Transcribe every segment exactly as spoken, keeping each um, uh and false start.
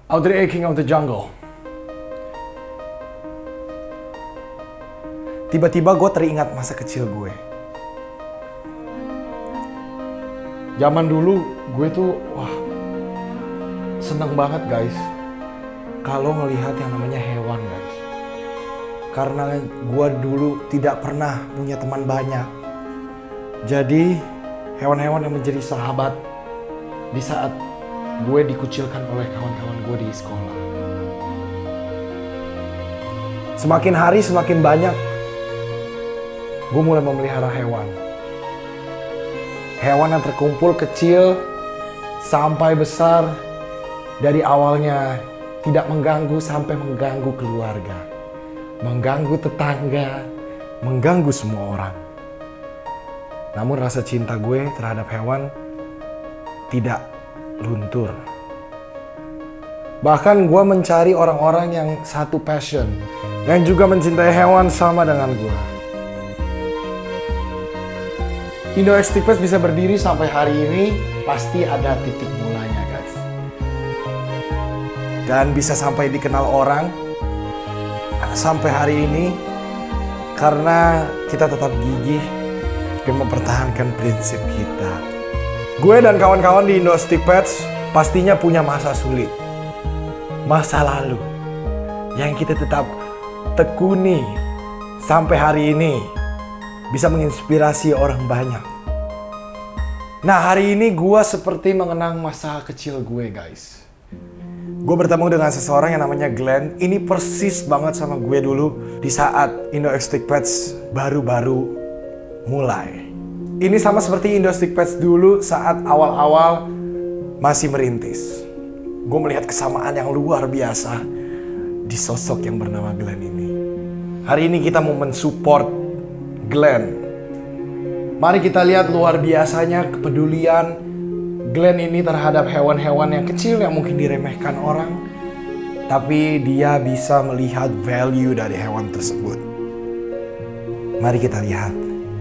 Audrey, King of the Jungle. Tiba-tiba gue teringat masa kecil gue. Zaman dulu gue tuh, wah, seneng banget guys kalau ngelihat yang namanya hewan guys. Karena gue dulu tidak pernah punya teman banyak. Jadi hewan-hewan yang menjadi sahabat di saat gue dikucilkan oleh kawan-kawan gue di sekolah. Semakin hari semakin banyak gue mulai memelihara hewan. Hewan yang terkumpul kecil sampai besar, dari awalnya tidak mengganggu sampai mengganggu keluarga, mengganggu tetangga, mengganggu semua orang. Namun rasa cinta gue terhadap hewan tidak luntur. Bahkan gue mencari orang-orang yang satu passion, yang juga mencintai hewan sama dengan gue. Indo Exotic Pets bisa berdiri sampai hari ini pasti ada titik mulanya guys. Dan bisa sampai dikenal orang sampai hari ini karena kita tetap gigih dan mempertahankan prinsip kita. Gue dan kawan-kawan di Indo Exotic Pets pastinya punya masa sulit, masa lalu yang kita tetap tekuni sampai hari ini, bisa menginspirasi orang banyak. Nah, hari ini gue seperti mengenang masa kecil gue guys. Gue bertemu dengan seseorang yang namanya Glenn. Ini persis banget sama gue dulu di saat Indo Exotic Pets baru-baru mulai. Ini sama seperti Indo Exotic Pets dulu saat awal-awal masih merintis. Gue melihat kesamaan yang luar biasa di sosok yang bernama Glenn ini. Hari ini kita mau mensupport Glenn. Mari kita lihat luar biasanya kepedulian Glenn ini terhadap hewan-hewan yang kecil yang mungkin diremehkan orang. Tapi dia bisa melihat value dari hewan tersebut. Mari kita lihat.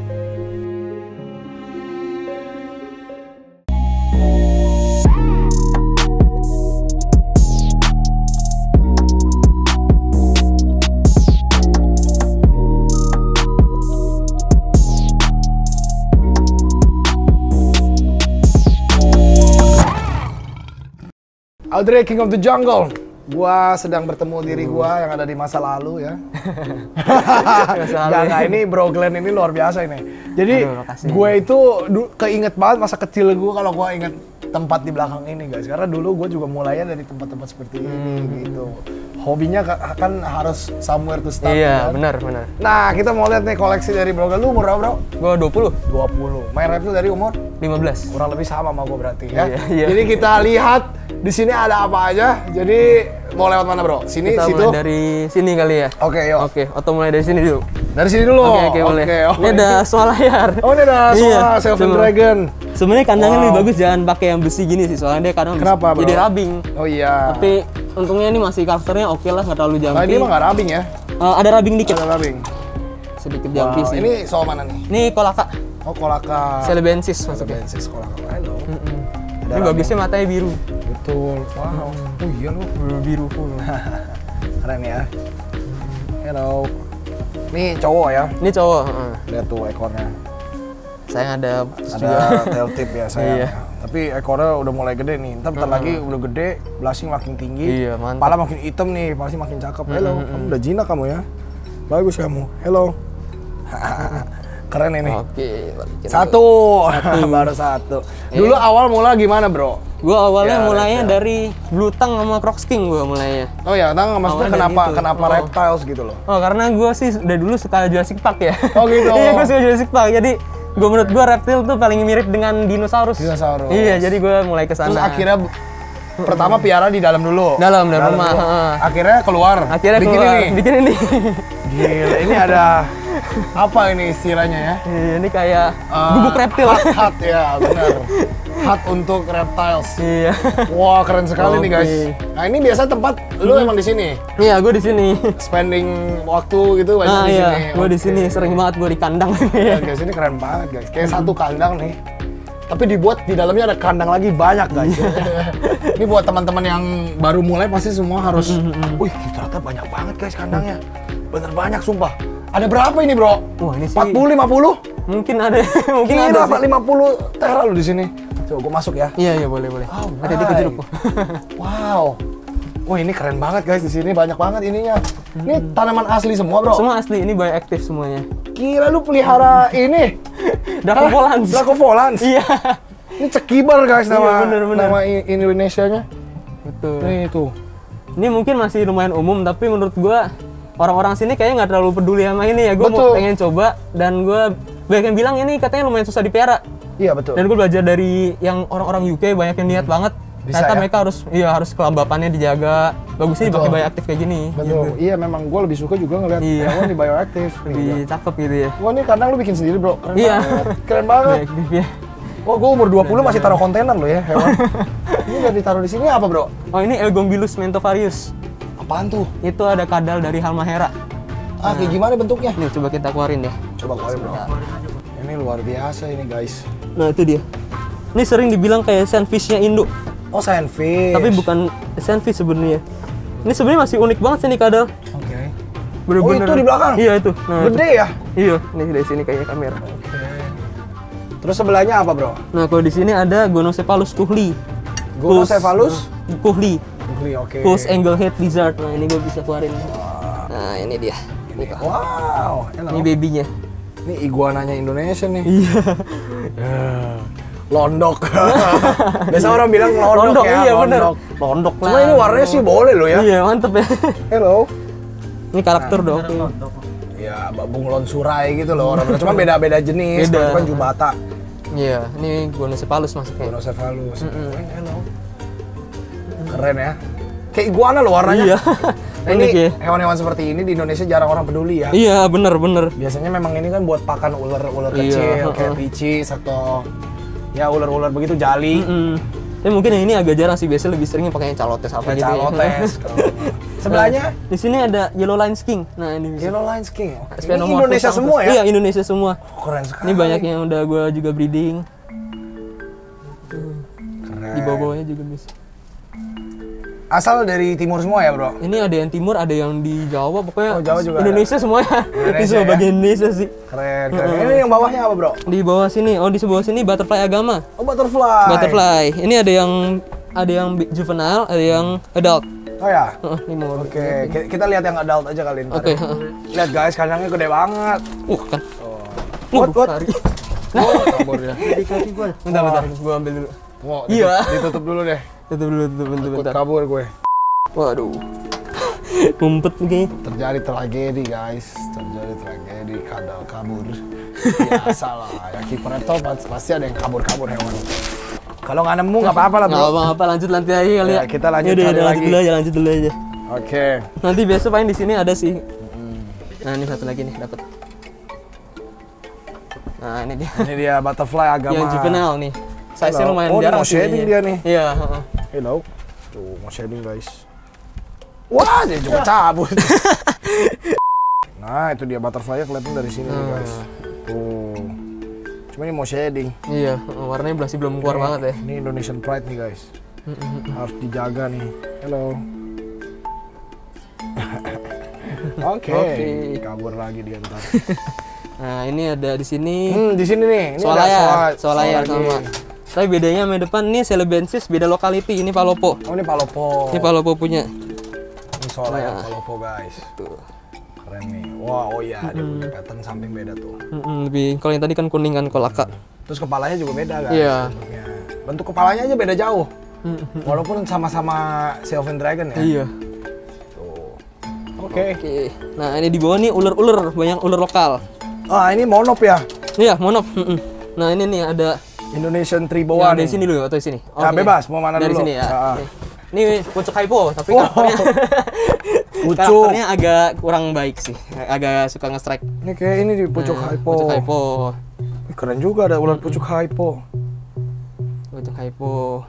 Audrey, King of the Jungle. Gua sedang bertemu diri gua yang ada di masa lalu ya. Gak, gak, ini Bro Glenn ini luar biasa ini. Jadi aduh, gue itu keinget banget masa kecil gue kalau gue inget tempat di belakang ini guys. Karena dulu gue juga mulainya dari tempat-tempat seperti ini hmm. gitu. Hobinya kan harus somewhere to start. Iya, kan? benar, benar. Nah, kita mau lihat nih koleksi dari Bro Glenn. Lu umur berapa, Bro? Gua dua puluh. dua puluh. Main reptil dari umur? lima belas. Kurang lebih sama sama gue berarti ya. Iya, iya. Jadi kita lihat di sini ada apa aja. Jadi mau lewat mana, Bro? Sini, kita situ? Mulai dari sini kali ya. Oke, yuk. Oke, atau mulai dari sini dulu. Dari sini dulu. Oke, oke, boleh. Oke, oh, ini ada soal layar. Oh, ini ada soal iya, Sylvan Dragon. Sebenarnya kandangnya wow. lebih bagus jangan pakai yang besi gini sih, soalnya dia kadang kenapa, Bro? Jadi rabing. Oh iya. Tapi untungnya ini masih karakternya oke lah, nggak terlalu jumpy. Nah, ini emang nggak rabing ya? Uh, ada rabing dikit. Ada rabing. Sedikit wow. jumpy sih. Ini soal mana nih? Ini kolaka. Oh, kolaka. Celebensis maksudnya. Celebensis kolaka. Halo. Mm -mm. Ini bagusnya matanya biru. Betul. Wow. Hmm. Oh iya lu. Biru full. Keren ya. Hello. Ini cowok ya? Ini cowok. Uh. Lihat tuh ekornya. Sayang ada ada tail tip ya sayang. Iya. Tapi ekornya udah mulai gede nih. Ntar bentar uh. lagi udah gede, blushing makin tinggi. Iya, mantap. Kepala makin hitam nih, pasti makin cakep. Hello, mm -hmm. kamu udah jinak kamu ya? Bagus kamu. Hello. Keren ini. Oke. Satu. satu. Baru satu. Dulu yeah. awal mula gimana, Bro? Gua awalnya ya, mulainya reptile. dari Blue Tongue sama Crocs King gua mulainya. Oh ya, tang maksudnya awalnya kenapa gitu. kenapa oh. reptiles gitu loh? Oh, karena gua sih udah dulu suka Jurassic Park ya. Oh gitu. Iya, gua suka Jurassic Park. Jadi gua menurut gua reptil tuh paling mirip dengan dinosaurus. Dinosaurus. Iya, jadi gua mulai ke sana. Terus akhirnya pertama piara di dalam dulu. Dalam, dalam, dalam rumah. Dulu. Akhirnya keluar. Akhirnya bikin keluar. ini. Bikin ini. Gila, ini ada apa ini istilahnya ya? Iya, ini kayak uh, gubuk reptil. Hut, hut ya, benar. Hut untuk reptiles. Iya. Wah, keren sekali okay. nih guys. Nah, ini biasa tempat lu hmm. emang di sini? Iya, gua di sini. Spending waktu gitu banyak nah, di iya. sini. Gua okay. di sini sering banget gua di kandang. Ya, guys, ini keren banget guys. Kayak hmm. satu kandang nih. Tapi dibuat di dalamnya ada kandang lagi banyak guys. Ini buat teman-teman yang baru mulai pasti semua harus. Wih, ternyata banyak banget guys kandangnya. Bener banyak sumpah. Ada berapa ini bro? Wah ini sih empat puluh lima puluh? mungkin ada, mungkin Gila, ada sih. lima puluh tera lu di sini. Coba gua masuk ya. Iya iya boleh boleh. Alright. Ada di jeruk kok. Wow. Wah ini keren banget guys di sini banyak banget ininya. Ini tanaman asli semua bro. Semua asli, ini bioaktif semuanya. Gila lu pelihara ini. Dracovolans. Dracovolans. Iya. Ini cekibar guys Iya, nama bener, bener. nama I- Indonesianya. Betul. Nih itu. Ini mungkin masih lumayan umum, tapi menurut gua orang-orang sini kayaknya nggak terlalu peduli sama ini ya. Gua Betul. mau pengen coba dan gua banyak yang bilang ini katanya lumayan susah dipelihara. Iya betul. Dan gue belajar dari yang orang-orang U K banyak yang niat banget. Bisa Ternyata ya? mereka harus iya harus kelembapannya dijaga. Bagusnya Betul. dipakai bioaktif kayak gini. Betul. Gitu. Iya memang gue lebih suka juga ngeliat Iya. hewan di bioaktif. Lebih cakep gitu ya. Wah ini kandang lu bikin sendiri bro. Keren Iya. banget. Keren banget. Bioaktif ya. Wah gue umur dua puluh masih taruh kontainer lo ya hewan. Ini udah ditaruh di sini apa bro? Oh ini Elgombilus mentovarius. Apaan tuh? Itu ada kadal dari Halmahera. Ah kayak gimana bentuknya? Nih coba kita keluarin deh. Coba keluarin bro. Ini luar biasa ini guys. Nah itu dia. Ini sering dibilang kayak sandfishnya Indo. Oh sandfish. Tapi bukan sandfish sebenarnya. Ini sebenarnya masih unik banget sih nih kadal. Oke. Bener-bener. Oh, itu di belakang? Iya itu. Nah, Gede itu. ya? Iya, nih dari sini kayak kamera. Oke. Terus sebelahnya apa bro? Nah, kalau di sini ada Gonocephalus kuhli. Gonocephalus? Kuhli. Kuhli, oke. Coast Anglehead Lizard. Nah, ini gue bisa keluarin. Nah, ini dia. Ini, Pak. Wow. Hello. Ini babynya. Ini iguananya Indonesia nih. Iya. Londok. Biasa orang bilang londok, Londok, ya, iya bener. londok. Londok lah. Cuma ini warnanya sih boleh loh ya. Iya, mantep ya. Hello. Ini karakter dong. Ya, bunglon surai gitu loh orang. Cuma beda-beda jenis. Beda. Itu kan jubata. Iya, ini Gonocephalus masuknya. Gonocephalus. Hello. Keren ya. Kayak iguana loh warnanya. Iya. Nah, ini Unik ya. hewan-hewan seperti ini di Indonesia jarang orang peduli ya. Iya, bener bener. Biasanya memang ini kan buat pakan ular-ular Iya, kecil kayak heeh. picis atau ya ular-ular begitu jali. Mm-mm. Tapi mungkin yang ini agak jarang sih, biasanya lebih sering pakai yang calotes apa gitu. ya. Calotes. Sebelahnya Di sini ada Yellow Line King. Nah, ini bisa. Yellow Line King. Oke. Ini Sphenomorphus Indonesia ampus. semua ya? Iya, Indonesia semua. Oh, keren sekali. Ini banyak yang udah gue juga breeding. Keren. Di bawah-bawahnya juga bisa. Asal dari timur semua ya, Bro? Ini ada yang timur, ada yang di Jawa, pokoknya Oh, Jawa juga Indonesia semuanya. Indonesia Di semua ya? bagian Indonesia sih. Keren, keren. Ini yang bawahnya apa, Bro? Di bawah sini, oh di sebelah sini butterfly agama. Oh, butterfly. Butterfly. Ini ada yang ada yang bi- juvenile, ada yang adult. Oh ya. Heeh, ini mau. Oke, ki- kita lihat yang adult aja kali ini. Oke, heeh. Lihat guys, kandangnya gede banget. Uh, kan. What, what? Lari. Oh, kabur ya. Bentar, bentar, gua ambil dulu. Wow, Iya. ditutup, ditutup dulu deh. Tutup dulu, tutup bentar, Takut bentar. kabur gue. Waduh. Ngumpet nih. Terjadi tragedi guys, terjadi tragedi kadal kabur. Biasalah, ya kiper itu pasti ada yang kabur-kabur hewan. Kalau nggak nemu nggak apa-apa lah Nggak bro. apa-apa, lanjut nanti aja kali ya. Ya, kita lanjut Yaudah, cari yaudah, lanjut lagi. dulu aja, lanjut dulu aja. Oke. Nanti biasa paling di sini ada sih. Nah, ini satu lagi nih dapat. Nah, ini dia. Ini dia butterfly agama. Yang juvenile nih. Size-nya Hello. lumayan Oh, ini jarang mau sih shading kayaknya. dia nih. Iya, heeh. Hello. Tuh mau shading guys. Wah, dia juga cabut. Nah, itu dia butterfly-nya kelihatan dari sini nih guys. Tuh. Cuma ini mau shading. Iya, heeh, warnanya masih belum keluar Ini- banget ya. Ini Indonesian Pride nih guys. Harus dijaga nih. Hello. Oke. Oke. Kabur lagi dia ntar. Nah, ini ada di sini Hmm, di sini nih. Ini Solaya, ada soal- Solaya soal sama. lagi. Tapi bedanya sama depan nih Celebensis beda lokality, ini Palopo. Oh, ini Palopo. Ini Palopo punya. Ini Solaya Nah. Palopo guys. Tuh. Keren nih. Wah, oh iya, dia punya pattern samping beda tuh. Mm-mm, lebih kalau yang tadi kan kuning kan kolaka. Terus kepalanya juga beda guys. Iya. Bentuknya. Bentuk kepalanya aja beda jauh. Mm-mm. Walaupun sama-sama Sylvan Dragon ya. Iya. Tuh. Oke. Oke. Nah, ini di bawah nih ular-ular, banyak ular lokal. Ah, ini monop ya. Iya, monop. Mm-mm. Nah, ini nih ada Indonesian yang Triboa dari nih. sini dulu atau di sini? Ya, Oke. bebas, mau mana dari dulu. sini ya. Ah. Nih. Ini pucuk hypo, tapi Oh. karakternya Pucuk. karakternya agak kurang baik sih. Agak suka nge-strike. Ini kayak ini di pucuk Nah, hypo. Pucuk hypo. Ih, keren juga ada ular pucuk hypo. Pucuk hypo.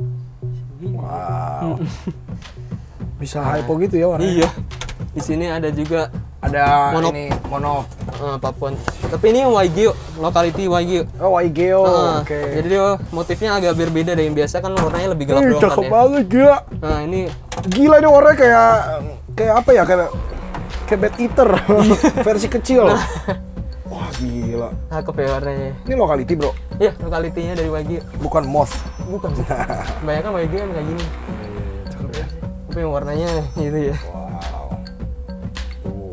Wow. Bisa hypo gitu ya warnanya. Iya. Di sini ada juga Ada Monop. ini monop. uh, Papuan Tapi ini Wagyu, locality Wagyu. Oh, Wagyu. Nah, Oke. Jadi dia motifnya agak berbeda dari yang biasa kan warnanya lebih gelap Ih, doang cakep kan ya. banget gila. Nah, ini Gila ini warnanya kayak kayak apa ya? Kayak kayak Bat Eater versi kecil. Nah. Wah, gila. cakep ya warnanya. Ini locality, Bro. Iya, locality-nya dari Wagyu. Bukan moth. Bukan sih. Kebanyakan Wagyu kan kayak gini. Cakep ya. Tapi yang warnanya gitu ya. Wow. Tuh.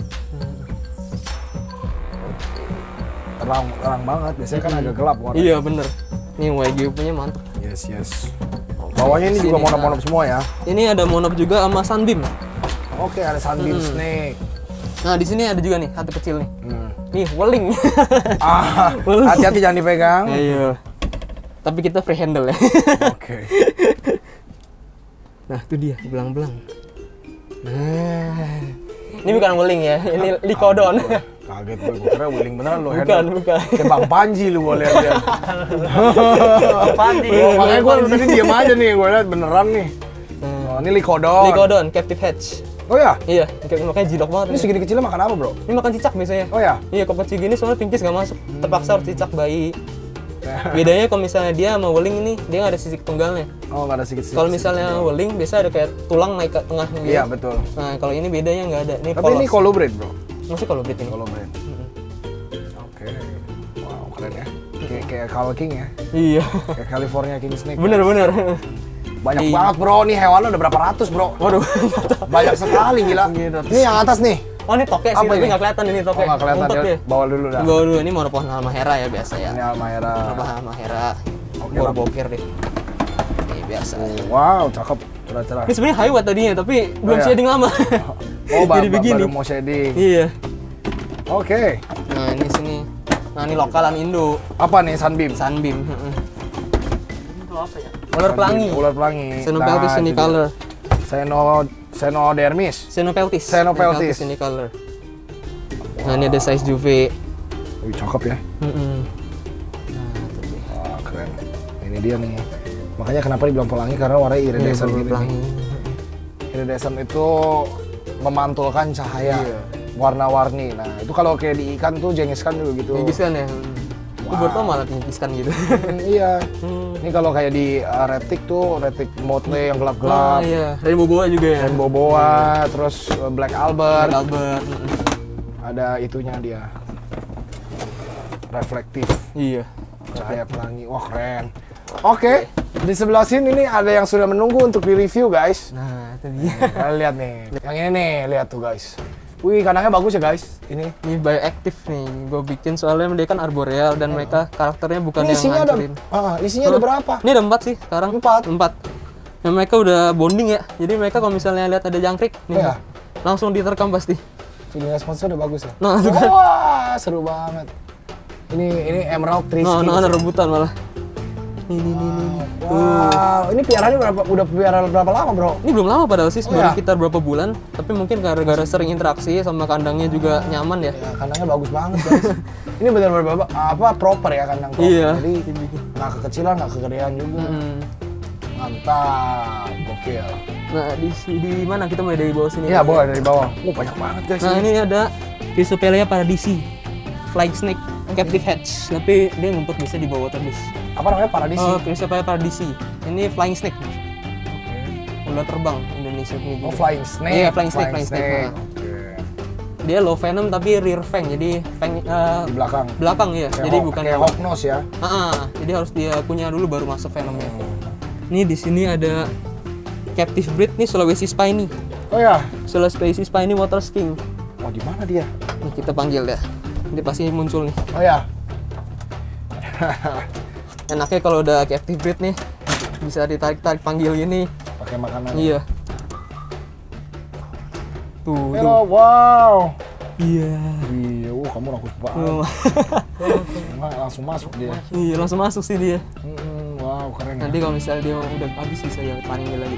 Terang, terang banget. Biasanya kan agak gelap warnanya. Iya, bener. Ini Wagyu punya mantep. Yes, yes. Bawahnya ini juga Sini, monop-monop semua ya. Ini ada monop juga sama sunbeam. Oke, ada sunbeam Hmm. snake. Nah, di sini ada juga nih satu kecil nih. Hmm. Nih, weling. Ah, hati-hati jangan dipegang. Iya. Tapi kita free handle ya. Oke. Nah, itu dia, belang-belang. Nah. Ini bukan weling ya, ini Lycodon. Kaget gue, gue kira willing beneran lo. Bukan, bukan. Kayak Bang Panji lu gue lihat-lihat. Panji. Oh, makanya gue tadi diam aja nih, gue lihat beneran nih. Oh, ini Lycodon. Lycodon, captive hedge. Oh ya? Iya, kayak makanya jidok banget. Ini segini kecilnya makan apa, Bro? Ini makan cicak biasanya. Oh ya? Iya, kalau kecil gini soalnya pinkis nggak masuk. Terpaksa harus cicak bayi. Bedanya kalau misalnya dia sama weling ini, dia nggak ada sisik tunggalnya. Oh, nggak ada sedikit. Kalau misalnya weling, biasa ada kayak tulang naik ke tengah gitu. Iya, betul. Nah, kalau ini bedanya nggak ada. Ini Tapi polos. ini colobred, Bro. Masih colobred ini. Colobred. Oke. Wow, keren ya. Kayak kayak Carl King ya. Iya. Kayak California King Snake. Bener-bener. Banyak Iya. banget, Bro. Nih hewannya udah berapa ratus, Bro. Waduh. Banyak sekali, gila. Gila. Ini yang atas nih. Oh, ini toke sih, Apa tapi ini? nggak kelihatan ini toke. Oh, nggak kelihatan Ngumpet ya. Bawa dulu dah. Bawa dulu, ini monopohon Halmahera ya biasa ya. Ini Almahera. Monopohon Halmahera. Oke, Bawa lah. boker deh. Ini biasa. Wow, cakep. Cerah-cerah. Ini sebenarnya highway tadinya, tapi belum ya? shading lama. Oh, ba Jadi ba- begini. baru mau shading. Iya. Oke. Nah, ini sini. Nah, ini lokalan Indo. Apa nih Sunbeam? Sunbeam. Heeh. Itu apa ya? Ular pelangi. Ular pelangi. Xenopeltis Nah, itu unicolor. dia. Seno Xenodermis. Xenopeltis. Xenopeltis. unicolor. Nah, ini ada size Juve. Wih, cakep ya. Heeh. Wah, keren. Ini dia nih. Makanya kenapa dibilang pelangi karena warnanya iridescent Ular gitu pelangi. nih. Iridescent itu memantulkan cahaya. Iya. Warna-warni. Nah, itu kalau kayak di ikan tuh jengiskan juga gitu. Pengkiskan ya. Gue baru tau malah pengkiskan gitu. Hmm, iya. Hmm. Ini kalau kayak di uh, retik tuh, retik motley yang Ah, gelap-gelap. iya. Rainbow boa juga ya. Dan Boboa, terus uh, Black Albert. Black Albert. Mm-mm. Ada itunya dia. Reflektif. Iya. Cahaya pelangi. Wah, keren. Oke. Di sebelah sini nih ada yang sudah menunggu untuk di-review, guys. Nah, itu dia. Kalian lihat nih. Yang ini nih, lihat tuh, guys. Wih, kandangnya bagus ya, guys. Ini. Ini bioactive nih, gue bikin soalnya dia kan arboreal dan mereka karakternya bukan Ini yang isinya ada ngancurin. ah, isinya ada berapa? Ini ada empat sih sekarang. Empat? Empat. Dan mereka udah bonding ya, jadi mereka kalau misalnya lihat ada jangkrik nih, Iya. langsung diterkam pasti. Feeling response udah bagus ya. Nah, itu kan. Wah, seru banget. Ini ini Emerald Tree Nah, Skin. nah, ada rebutan malah. Ini, ini, ini, ini. Wow, ini piaranya berapa? Udah piara berapa lama, Bro? Ini belum lama padahal sih, Oh, baru ya? sekitar berapa bulan. Tapi mungkin gara-gara sering interaksi sama kandangnya juga nyaman ya. Ya, kandangnya bagus banget, guys. Ini benar-benar apa proper ya kandang proper. Iya. Jadi nggak kekecilan, nggak kegedean juga. Hmm. Mantap, gokil. Nah, di, di mana kita mulai dari bawah sini? Iya, boleh dari bawah. Oh, banyak banget, guys. Nah, ini ada Chrysopelea paradisi, flying snake, captive hedge. Tapi dia ngumpet bisa di bawah water dish. Apa namanya? Paradisi. Oh, Chrysopelea paradisi. Ini flying snake. Ular terbang Indonesia punya juga. Oh, flying snake. Iya, flying snake, flying snake. Nah. Oke. Dia low venom tapi rear fang. Jadi fang eh, Di belakang. belakang ya. Kayak jadi hawk- bukan kayak hawk nose ya. Ah, ah. jadi harus dia punya dulu baru masuk venomnya. Ini di sini ada captive breed nih Sulawesi Spiny. Oh ya. Sulawesi Spiny water sking. Oh, di mana dia? Nih kita panggil ya. Dia pasti muncul nih. Oh ya. Enaknya kalau udah captive breed nih bisa ditarik-tarik panggil gini. Pakai makanan. Iya. Tuh, Hello, tuh. wow. Iya. Iya, oh, kamu rakus banget. Oh. Wah, langsung masuk dia. Iya, langsung masuk sih dia. Hmm, wow, keren ya. Nanti kalau misalnya dia udah habis bisa ya panggil lagi.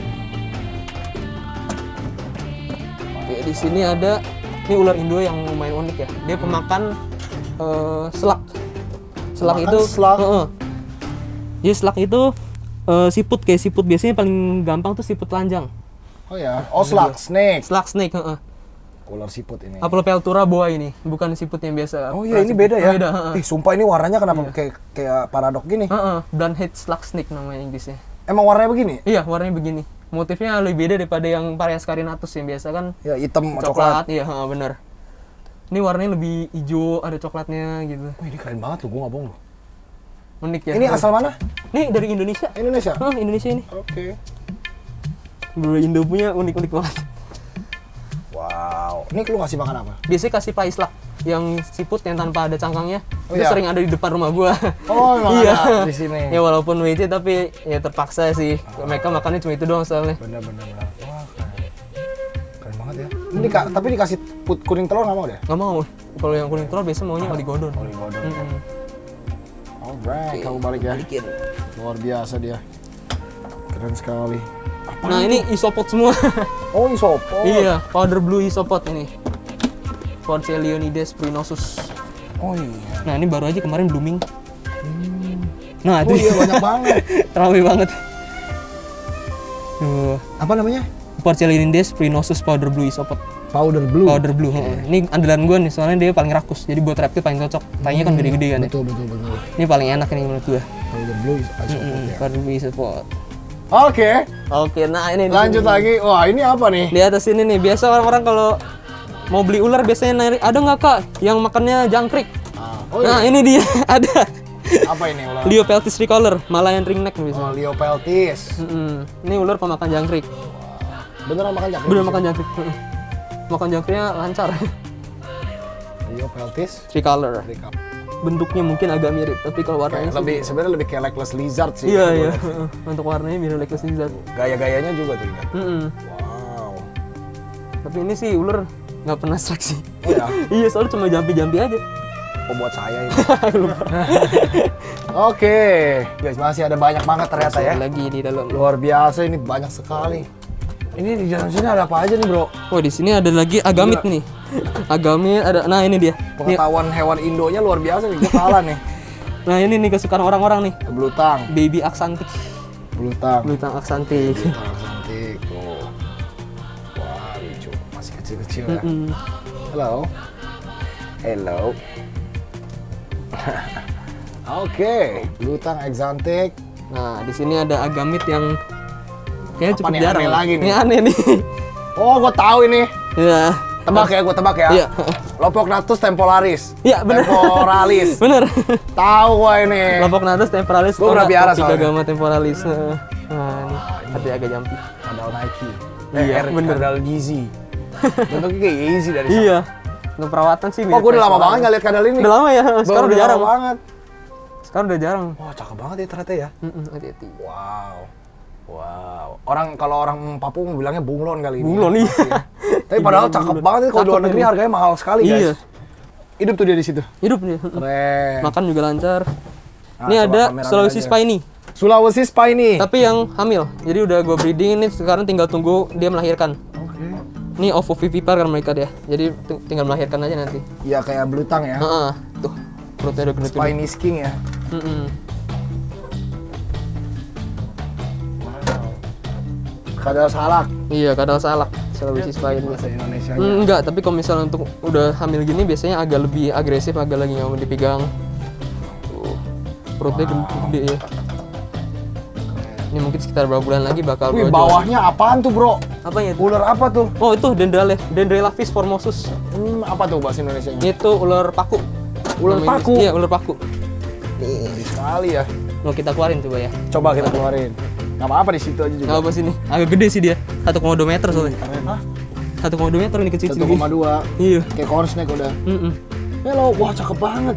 Oke, di sini ada ini ular Indo yang lumayan unik ya. Dia pemakan eh, selak. Selak Pemakan itu selak? Heeh. Jadi selak itu eh, siput kayak siput biasanya paling gampang tuh siput telanjang. Oh ya. Oh, slug, snake. Slug snake, heeh. Ular siput ini. Apelopeltura boa ini, bukan siput yang biasa. Oh iya, ini beda ya. Beda, uh-uh. Eh, sumpah ini warnanya kenapa Iya. kayak kayak paradok gini? Uh-uh. Bloodhead slug snake namanya Inggrisnya. Emang warnanya begini? Iya, warnanya begini. Motifnya lebih beda daripada yang Parias carinatus yang biasa kan Ya, hitam coklat. coklat. Iya, uh, bener. Ini warnanya lebih hijau, ada coklatnya gitu. Wih, ini keren banget tuh, gua nggak bohong loh. Unik ya. Ini asal mana? Nih dari Indonesia. Indonesia. Hah, Indonesia ini. Oke. Bro Indo punya unik-unik banget. Wow. Ini lu ngasih makan apa? Biasanya kasih paislak yang siput yang tanpa ada cangkangnya. Oh, Itu iya? sering ada di depan rumah gua. Oh, emang Iya. ada di sini. Ya walaupun W C tapi ya terpaksa sih. Mereka makannya cuma itu doang soalnya. Bener bener bener. Wah, keren. Keren banget ya. Ini Kak, tapi dikasih put kuning telur nggak mau deh? Nggak mau. Kalau yang kuning telur biasa maunya oligodon. Oligodon. Mm-mm. Alright, kamu balik ya. Luar biasa dia. Keren sekali. Apa Nah itu? ini isopod semua. Oh, isopod. Iya, powder blue isopod ini. Porcelionides pruinosus. Oh iya. Nah ini baru aja kemarin blooming. Nah Oh itu iya, banyak banget. ramai banget. Tuh. Apa namanya? Porcelionides pruinosus powder blue isopod. Powder blue. Powder blue. heeh. Ini andalan gue nih, soalnya dia paling rakus. Jadi buat reptil paling cocok. Tainya kan gede-gede kan ya. Betul betul betul. Ini paling enak ini menurut gue. Powder blue isopod Mm-mm, ya. powder blue isopod. Oke, Oke, nah ini di lanjut sini. lagi. Wah, ini apa nih? Di atas ini nih, biasa orang-orang kalau mau beli ular biasanya nari, ada nggak kak yang makannya jangkrik? Ah, oh Nah iya. ini dia, ada. Apa ini ular? Liopeltis tricolor, Malayan ringneck biasanya. Oh, Liopeltis. Mm-mm. Ini ular pemakan jangkrik. Beneran makan jangkrik? Bener makan jangkrik. Heeh. Makan jangkriknya lancar. Liopeltis. Tricolor. Tricap. Bentuknya mungkin agak mirip, tapi kalau warnanya Kayak sih- lebih sebenarnya lebih kayak legless lizard sih. Iya kalau iya. gua lihat. Heeh. Untuk warnanya mirip Leicester lizard. Gaya-gayanya juga tuh lihat. Mm-mm. Wow. Tapi ini sih ular nggak pernah strike sih. Oh ya, Iya soalnya cuma jampi-jampi aja. oh buat saya ini. Oke, guys masih ada banyak banget ternyata ya. Lagi di dalam. Luar biasa ini banyak sekali. Ini di dalam sini ada apa aja nih bro? Oh di sini ada lagi agamit nih. Agamit ada. Nah ini dia. Nih, Pengetahuan hewan Indonya luar biasa nih, gue kalah nih. nah ini nih kesukaan orang-orang nih. Belutang, Baby aksantik. belutang. Belutang aksantik. Belutang cantik tuh. Wah lucu, masih kecil-kecil ya. Mm-mm. Hello. Hello. Oke, belutang exantik. Nah di sini ada agamit yang kayaknya Apa cukup nih, jarang. aneh lagi nih? Ini aneh nih. Oh, gue tahu ini. Iya. Tebak ya, gue tebak ya. Iya. Lophocnathus temporalis. Iya bener. Temporalis. Bener. Tahu gue ini. Lophocnathus temporalis. Gua pernah piara soalnya. Gama temporalis. Nah, nah ini hati agak jampi. Kadal Nike. Iya, Eh, bener. Kadal Yeezy. Bentuknya kayak Yeezy dari sana. Iya. Untuk perawatan sih. Oh, mirip gue udah lama Vespa. banget nggak lihat kadal ini. Udah lama ya. Sekarang Baru udah jarang. lama banget. Sekarang udah jarang. Wah, cakep banget ya ternyata ya. Mm-mm, hati-hati. Wow. Wow. Orang kalau orang Papua mau bilangnya bunglon kali ini. Bunglon, iya. Tapi padahal cakep banget ini kalau di luar Cakep negeri ini. harganya mahal sekali, guys. Iya. Hidup tuh dia di situ. Hidup nih. Keren. Makan juga lancar. Nah, Ini coba ada kameramen Sulawesi aja. Spiny. Sulawesi Spiny. Tapi yang hamil. Jadi udah gue breeding ini sekarang tinggal tunggu dia melahirkan. Oke. Ini ovovivipar kan mereka dia. Jadi t- tinggal melahirkan aja nanti. Iya kayak belutang ya. Heeh. Tuh. Perutnya udah gendut. Spiny king ya. Heeh. Kadal salak. Iya, kadal salak Sulawesi Spiny. Bahasa Indonesianya. Hmm, enggak, tapi kalau misalnya untuk udah hamil gini biasanya agak lebih agresif, agak lagi nggak mau dipegang. Tuh. Perutnya gede, gede ya. Ini mungkin sekitar berapa bulan lagi bakal Wih, gua jual. bawahnya apaan tuh, Bro? Apa ya? Ular apa tuh? Oh, itu Dendrela Dendrelaphis formosus. Hmm, apa tuh bahasa Indonesianya? Itu ular paku. Ular Nama paku? Inggris- Iya, ular paku. Ngeri sekali ya. Mau kita keluarin coba ya. Coba kita keluarin. Gak apa-apa di situ aja juga. Nggak apa sini. Agak gede sih dia. satu koma dua meter soalnya. Keren. Hah? satu koma dua meter ini kecil satu koma dua. Iya. Kayak corn snake udah. Mm-mm. Hello, wah cakep banget.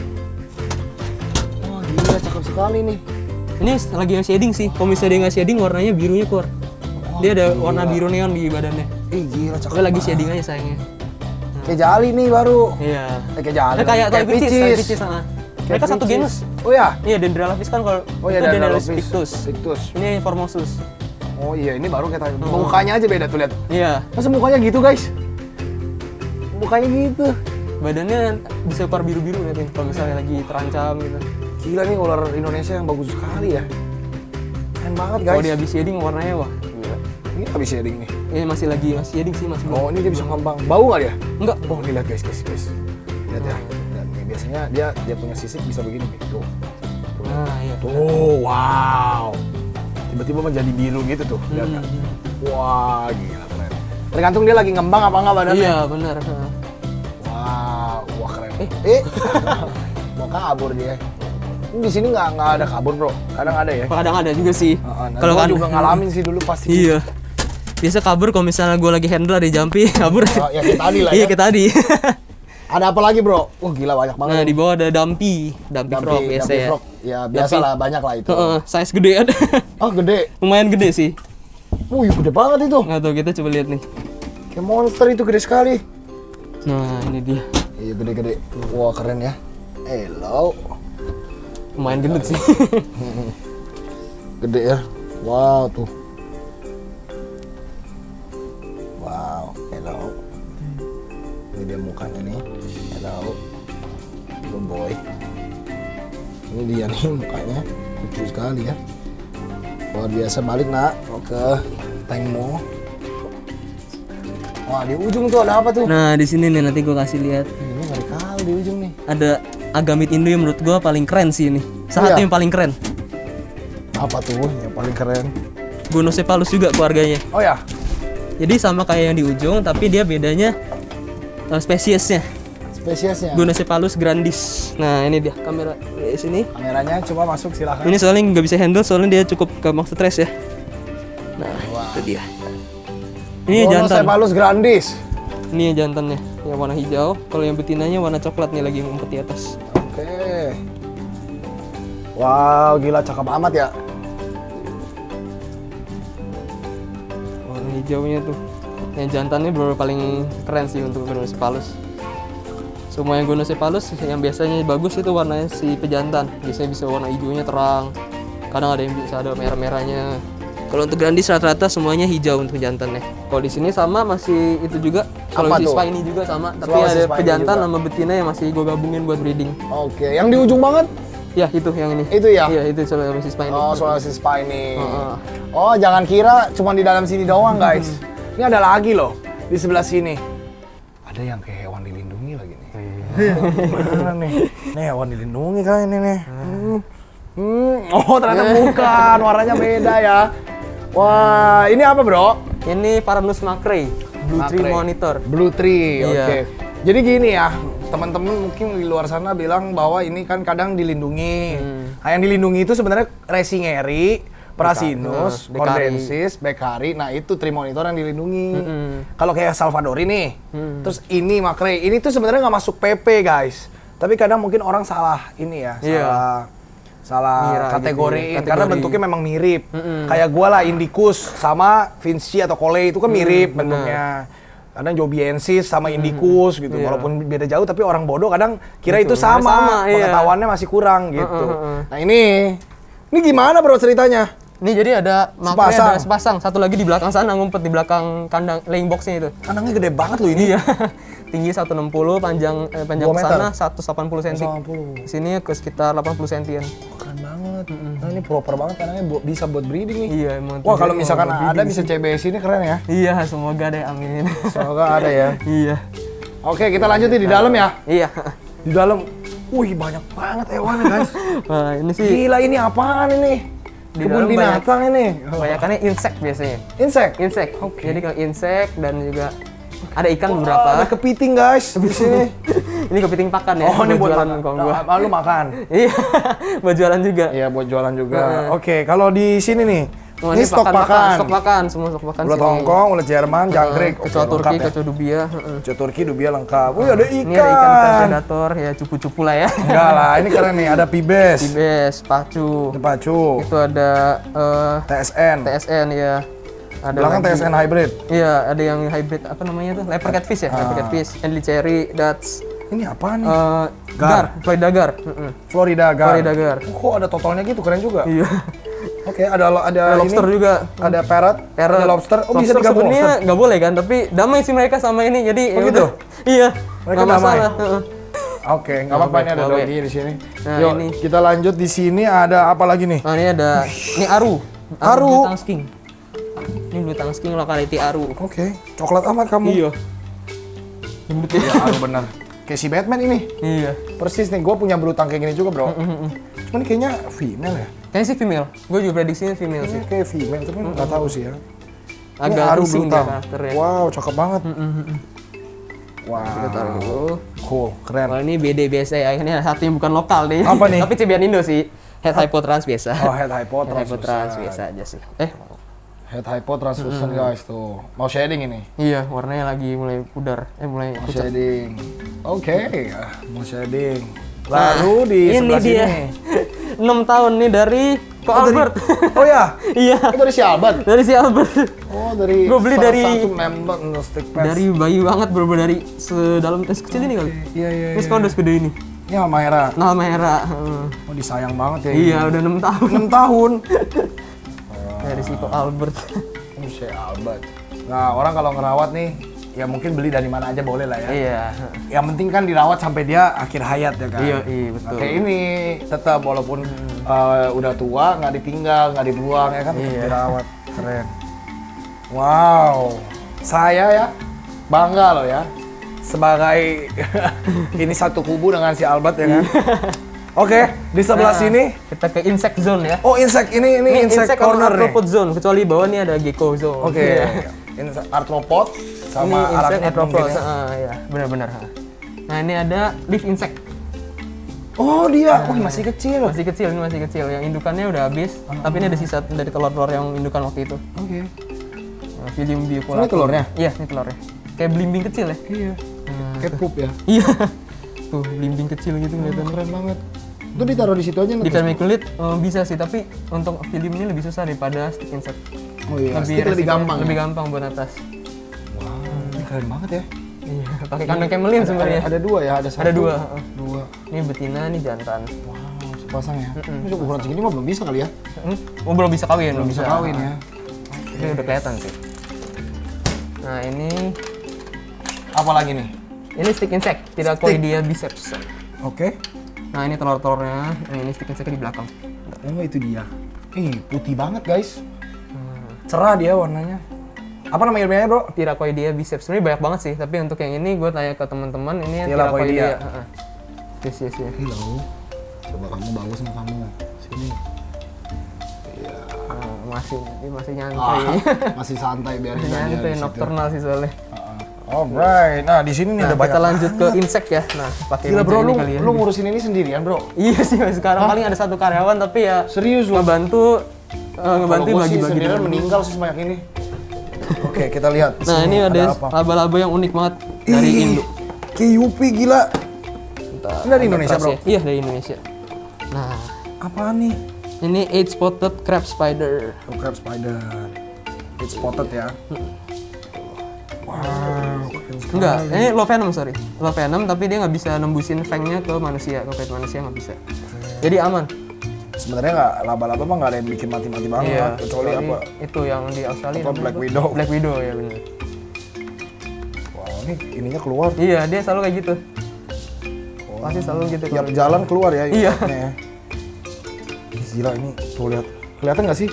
Wah gila cakep sekali nih. Ini lagi yang shading sih. Kalau misalnya dia nggak shading, warnanya birunya keluar. Dia ada warna biru neon di badannya. Ih gila cakep. Dia lagi banget. shading aja sayangnya. Kayak jali nih baru. Iya. Eh, kayak jali. Nah, kayak kayak picis, kayak picis sana. Kayak Mereka satu picis. genus. Oh ya? Iya, Dendrelaphis kan kalau Oh iya, itu Dendrelaphis Dendrelaphis pictus. pictus. Ini Formosus. Oh iya, ini baru kita mukanya aja beda tuh lihat. Iya. Masa mukanya gitu, guys? Mukanya gitu. Badannya bisa keluar biru-biru nanti kalau misalnya lagi terancam gitu. Gila nih ular Indonesia yang bagus sekali ya. Keren banget, guys. Kalau dia habis shading warnanya wah gila. Ini habis shading nih. Ini masih lagi masih shading sih masih. Oh, ini dia bisa ngembang. Bau nggak dia? Enggak. Oh, ini lihat guys, guys, guys. Lihat ya. Dan nih, biasanya dia dia punya sisik bisa begini nih. Tuh. Nah, iya. Tuh, wow. Tiba-tiba menjadi biru gitu tuh. Lihat kan? Wah, gila keren. Tergantung dia lagi ngembang apa enggak badannya. Iya, benar. Wow, wah keren. Eh, eh. Mau kabur dia. Di sini nggak nggak ada kabur bro, kadang ada ya. Kadang ada juga sih. Uh, nah, kalau kan juga ngalamin sih dulu pasti. Iya. Biasa kabur kalau misalnya gue lagi handle ada jumpy kabur. Oh, ya kayak tadi lah. Iya ya. kayak tadi. Ada apa lagi bro? Wah gila banyak banget. Nah di bawah ada dumpy, dumpy, Dumpy, frog biasa dumpy ya. frog. Ya biasa lah banyak lah itu. Uh, size gede ada. Oh gede. Lumayan gede sih. Wih gede banget itu. Nggak tahu kita coba lihat nih. Kayak monster itu gede sekali. Nah ini dia. Iya gede-gede. Wah keren ya. Hello. Lumayan gendut sih. Gede ya. Wow tuh. Wow, hello. Ini dia mukanya nih. Hello. Good boy. Ini dia nih mukanya. Lucu sekali ya. Luar biasa. Balik nak ke tankmu. Wah di ujung tuh ada apa tuh? Nah di sini nih nanti gue kasih lihat. Ini ngeri kali di ujung nih. Ada agamit Indo yang menurut gue paling keren sih ini. Salah satu iya? yang paling keren. Apa tuh yang paling keren? Gonocephalus juga keluarganya. Oh ya? Jadi sama kayak yang di ujung, tapi dia bedanya uh, spesiesnya. Spesiesnya? Gonocephalus grandis. Nah ini dia kamera di sini. Kameranya coba masuk silakan. Ini soalnya nggak bisa handle, soalnya dia cukup gampang stres ya. Nah Wah. itu dia. Ini jantan. Gonocephalus grandis. Ini yang jantannya, yang warna hijau. Kalau yang betinanya warna coklat nih lagi ngumpet di atas. Oke. Wow, gila cakep amat ya. Warna hijaunya tuh. Yang jantannya benar paling keren sih untuk Gonocephalus. Semua yang Gonocephalus yang biasanya bagus itu warnanya si pejantan. Biasanya bisa warna hijaunya terang. Kadang ada yang bisa ada merah-merahnya. Kalau untuk grandis rata-rata semuanya hijau untuk jantannya. Kalau di sini sama masih itu juga. Sulawesi Spiny juga sama, tapi Sulawesi ada Spiny pejantan juga. sama betina yang masih gue gabungin buat breeding. Oke, yang di ujung banget? Ya itu yang ini. Itu ya? Iya itu Sulawesi Spiny. Oh, Sulawesi Spiny. Oh, oh. Oh, jangan kira cuma di dalam sini doang, guys. Ini ada lagi loh di sebelah sini. Ada yang kayak hewan dilindungi lagi nih. Mana nih? Nih hewan dilindungi kan ini nih. Hmm. Hmm. Oh, ternyata bukan. Warnanya beda ya. Wah, ini apa, Bro? Ini Paranus macrae, Blue Tree Macrae. Monitor. Blue Tree, oke. Iya. Jadi gini ya, teman-teman mungkin di luar sana bilang bahwa ini kan kadang dilindungi. Hmm. Nah, yang dilindungi itu sebenarnya Racingeri, Prasinus, Nah, Condensis, Beccari. Nah, itu tree monitor yang dilindungi. Mm-mm. Kalau kayak Salvadori nih, Hmm. terus ini Macrae, ini tuh sebenarnya nggak masuk P P, guys. Tapi kadang mungkin orang salah ini ya, Iya. salah salah Ngira gitu kategoriin ya, karena kategori. bentuknya memang mirip. Mm-mm. Kayak gua lah Indicus sama Vinci atau Coley itu kan mirip benar. bentuknya. Kadang Jobiensis sama Indicus gitu. Iya. Walaupun beda jauh tapi orang bodoh kadang kira Betul. itu sama. Sama, iya. Pengetahuannya masih kurang gitu. Uh, uh, uh. Nah, ini ini gimana bro ceritanya? Ini jadi ada macrae Sepasang. ada sepasang, satu lagi di belakang sana ngumpet di belakang kandang laying boxnya itu. Kandangnya gede banget loh ini. Iya. Tinggi seratus enam puluh, panjang eh, panjang dua ke meter. sana seratus delapan puluh senti. seratus delapan puluh. Di sini ke sekitar delapan puluh sentian. Keren banget. Nah, ini proper banget kandangnya bu- bisa buat breeding nih. Iya, emang. Wah, kalau tujuannya misalkan mau ada breeding bisa sih. C B S ini keren ya. Iya, semoga deh, aminin. Semoga ada ya. Iya. Oke, kita lanjut nih di dalam ya. Iya. Di dalam. Wih, banyak banget hewannya, guys. Nah, ini sih Gila, ini apaan ini? Di Kebun dalam binatang ini. kebanyakannya insek biasanya. Insek. Insek. Oke. Jadi kalau insek dan juga ada ikan Wah, beberapa. ada kepiting, guys, di sini. Ini kepiting pakan ya. Oh, ini buat jualan makan. kawan gua. Ah, lu makan. Iya. Buat jualan juga. Iya, buat jualan juga. Heeh. Oke, kalau di sini nih. Oh, ini stok pakan. Stok pakan, semua stok pakan Ulat sini. Hongkong, ulat Jerman, jangkrik. Kecoa Oke, Turki, lengkap ya. kecoa dubia. heeh. Kecoa Turki, dubia lengkap. Wih, ada ikan. Ini ada ikan-ikan predator, ya cupu-cupu lah ya. Enggak lah, ini keren nih. Ada pibes, Tibes, pacu. pacu, Itu ada eh, T S N. T S N ya. Ada Belakang T lagi- S N hybrid. Iya, ada yang hybrid apa namanya tuh? Leopard catfish ya, leopard Ah. catfish. Handley cherry, Dutch, Ini apa nih? eh Gar. gar, Florida gar. heeh. Florida Gar. Florida Gar. Oh, kok ada totalnya gitu, keren juga. Iya. Oke, ada ada, Ada lobster ini, juga. ada parrot, Parrot. ada lobster. Oh, bisa Lobster digabung sebenarnya lobster. nggak boleh kan, tapi damai sih mereka sama ini. Jadi Oh, ya gitu? udah. Iya. Mereka nggak damai? masalah. heeh. Oke, nggak apa-apa ini ada Babe. doggy di sini. Nah, Yuk, ini. kita lanjut di sini ada apa lagi nih? Nah, ini ada ini aru. Aru. Tangking. Ini blue tongue skink locality Aru. Oke, coklat amat kamu. Iya. Gendut ya. Iya, Aru bener. Kayak si Batman ini. Iya. Persis nih, gue punya blue tongue kayak gini juga bro. Cuman ini kayaknya female ya. Kayaknya sih female. Gue juga prediksinya female sih. Ini kayak female, tapi nggak tahu sih ya. Agak Ini Aru pusing blue dia tongue. karakternya. Wow, cakep banget. Wow, Kita taruh dulu. cool, keren. Kalau ini B D biasa ya, ini ada satu yang bukan lokal nih. Apa nih? Tapi cebian Indo sih. Head hypotrans biasa. Oh, head hypo Head hypotrans transfusion. biasa aja sih. Eh, Head hypo transfusion guys tuh. Mau shading ini? iya, warnanya lagi mulai pudar. Eh, mulai Mau pucat. shading. Oke, ah, mau shading. Lalu di Nah, ini sebelah dia. sini. enam tahun nih dari Ko Oh, dari- Albert. Oh ya? Iya, Oh, dari si Albert? dari si Albert. Oh, dari Gua beli salah dari- satu member no, stick pads. Dari bayi banget, bener-bener dari sedalam tes kecil ini kali. Iya, iya, Ini iya. sekarang udah segede ini. Ini sama Era. Nah, merah. Heeh. Oh, disayang banget ya. Iya, udah enam tahun. enam tahun. Dari si Ko Albert. Oh, si Albert. Nah, orang kalau ngerawat nih, ya mungkin beli dari mana aja boleh lah ya. Iya. Yang penting kan dirawat sampai dia akhir hayat ya kan. Iya, iya, betul. Nah, kayak ini tetap walaupun eh, udah tua nggak ditinggal, nggak dibuang ya kan, tetap Iya. dirawat. Keren. Wow. Saya ya bangga loh ya sebagai ini satu kubu dengan si Albert ya kan. Oke, di sebelah Nah, sini. kita ke insect zone ya. Oh, insect ini ini, insect, corner nih. arthropod zone, kecuali bawah nih ada gecko zone. Oke. Iya. Insect arthropod Ini sama insect arachnid arthropod. mungkin ya. Ah, ya, benar-benar. ha. Nah, ini ada leaf insect. Oh, dia. Wih, masih kecil. Masih kecil, ini masih kecil. Yang indukannya udah habis, tapi ini ada sisa dari telur-telur yang indukan waktu itu. Oke. Nah, Phyllium bioculatum. Ini telurnya? Iya, ini telurnya. Kayak belimbing kecil ya. Iya. Nah, Kayak pup ya. iya. Tuh, belimbing kecil gitu ngeliatannya. Keren banget. Itu ditaruh di situ aja Di ngetes. vermiculite eh, bisa sih, tapi untuk Phyllium ini lebih susah daripada stick insect. Oh iya, stick lebih resiko- gampang. Lebih ya? gampang buat atas. Wow, ini keren banget ya. Iya, pakai kandang camelin sebenarnya. Ada, ada dua ya, ada satu. Ada dua. heeh. Dua. Ini betina, ini jantan. Wow, sepasang ya. Ini ukuran segini mah belum bisa kali ya. Hmm? Oh, belum bisa kawin, Belum bisa kawin ya. Ini udah kelihatan sih. Nah, ini Apa lagi nih? ini stick insect, Thylacoidea biceps. Oke. Nah, ini telur-telurnya. Nah, ini stick insect di belakang. Oh, itu dia. Ih, putih banget, guys. Cerah dia warnanya. Apa nama ilmiahnya, Bro? Thylacoidea biceps. Sebenarnya banyak banget sih, tapi untuk yang ini gue tanya ke teman-teman, ini Thylacoidea. Thylacoidea. Heeh. Yes, yes, yes. Hello. Coba kamu bagus nih kamu. Sini. Nah, masih ini masih nyantai. Ah, masih santai biarin Masih aja nyantai, di situ. nocturnal sih soalnya. Alright. Nah, di sini nih Nah, udah banyak. kita lanjut ke insect ya. Nah, pakai Gila, meja Bro, ini lu, kali ya. lu ngurusin ini sendirian, Bro? Iya sih, Mas. Sekarang paling ada satu karyawan tapi ya Serius lu? ngebantu eh, Kalau ngebantu gua sih bagi-bagi. sendirian dulu. meninggal sih sebanyak ini. Oke, kita lihat. Nah, Sini ini ada apa? laba-laba yang unik banget dari Ih, Indo. Kiyupi gila. Bentar, Ini dari ada Indonesia, keras Bro? ya? Iya, dari Indonesia. Nah, Apaan nih? ini eight spotted crab spider. Oh, crab spider. It's spotted ya. Wow. keren sekali. Enggak, ini low venom, sorry. Low venom, tapi dia nggak bisa nembusin fangnya ke manusia, ke kulit manusia nggak bisa. Jadi aman. Sebenarnya nggak laba-laba mah nggak ada yang bikin mati-mati banget. Iya, Kecuali apa? Itu yang di Australia. Apa, namanya Black apa? Widow. Black Widow, ya benar. Wow, ini ininya keluar. Iya, dia selalu kayak gitu. Pasti selalu gitu. Tiap jalan keluar ya. Iya. ikannya ya. Ih, Gila ini, tuh lihat. Kelihatan nggak sih?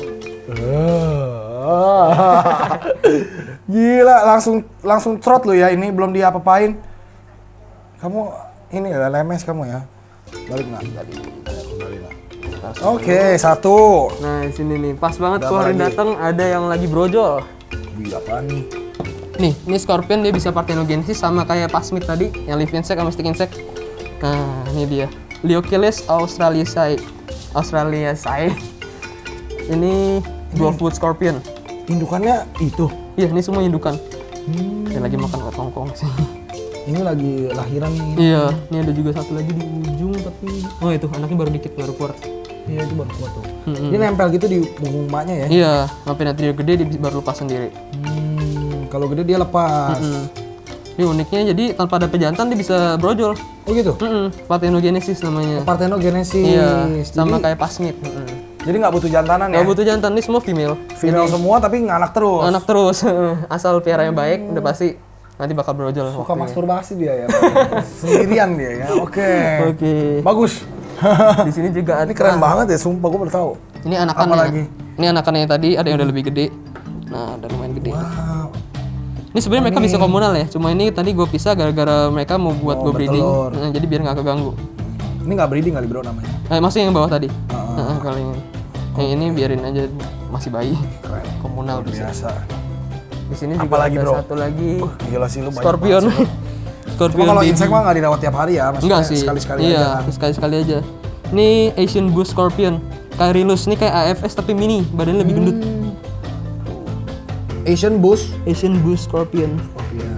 Gila, langsung langsung trot lo ya, ini belum diapa-apain. Kamu ini ya lemes kamu ya. Balik nggak? Balik. Balik nggak? Oke, satu. Nah, di sini nih, pas banget Ada gua apa hari lagi? datang ada yang lagi brojol. Wih, apaan nih? Nih, ini scorpion dia bisa parthenogenesis sama kayak pasmid tadi, yang live insect sama stick insect. Nah, ini dia. Liocheles australiaceae. Australiaceae. Ini dwarfwood scorpion. Indukannya itu. Iya, ini semua indukan. Hmm. Dia lagi makan kongkong sih. Ini lagi lahiran nih. Iya, ini ada juga satu lagi di ujung tapi oh itu anaknya baru dikit baru keluar. Iya, itu baru kuat tuh. Mm-mm. Dia nempel gitu di punggung emaknya ya. Iya, sampai nanti dia gede dia baru lepas sendiri. Hmm, kalau gede dia lepas. Mm. Ini uniknya jadi tanpa ada pejantan dia bisa brojol. Oh gitu. Mm-mm. Parthenogenesis namanya. Parthenogenesis. Iya, sama Jadi- kayak pasmid. Mm-mm. Jadi nggak butuh jantanan ya? Gak butuh jantan, ini semua female. Female semua tapi nganak terus. Anak terus, asal piara yang baik udah pasti nanti bakal brojol. Suka waktunya. masturbasi dia ya. Sendirian dia ya. Oke. Oke. Bagus. Di sini juga ada. Ini keren banget ya, sumpah gue baru tahu. Ini anakannya. Apa lagi? Ini anakannya tadi ada yang udah lebih gede. Nah, udah lumayan gede. Wow. Ini sebenarnya mereka bisa komunal ya, cuma ini tadi gue pisah gara-gara mereka mau buat Oh, gue breeding, bertelur. nah, jadi biar nggak keganggu. Ini nggak breeding kali bro namanya? Eh, maksudnya yang bawah tadi? Uh-uh. Nah, kalau yang, yang ini biarin aja masih bayi, Keren. komunal Luar bisa. biasa. Di sini Apa juga lagi, ada bro? satu lagi, Uh, gila sih lu banyak Scorpion. banget sih, bro. Scorpion Cuma kalau baby. insek mah nggak dirawat tiap hari ya, maksudnya Enggak sih. sekali-sekali Iya, aja kan. sekali-sekali aja. Ini Asian Bush Scorpion. Caerilus ini kayak A F S tapi mini, badannya lebih gendut. Asian Bush. Asian Bush Scorpion. Scorpion.